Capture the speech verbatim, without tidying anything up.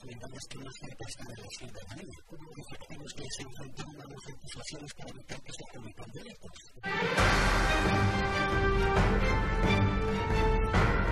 comunidades que más cerca están de la ciudadanía, como los efectivos que se enfrentaron a las legislaciones para evitar que se cometan delitos.